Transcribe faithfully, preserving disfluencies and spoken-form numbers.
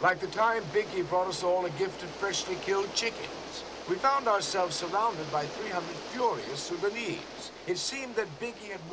Like the time Biggie brought us all a gift of freshly killed chickens. We found ourselves surrounded by three hundred furious Sudanese. It seemed that Biggie had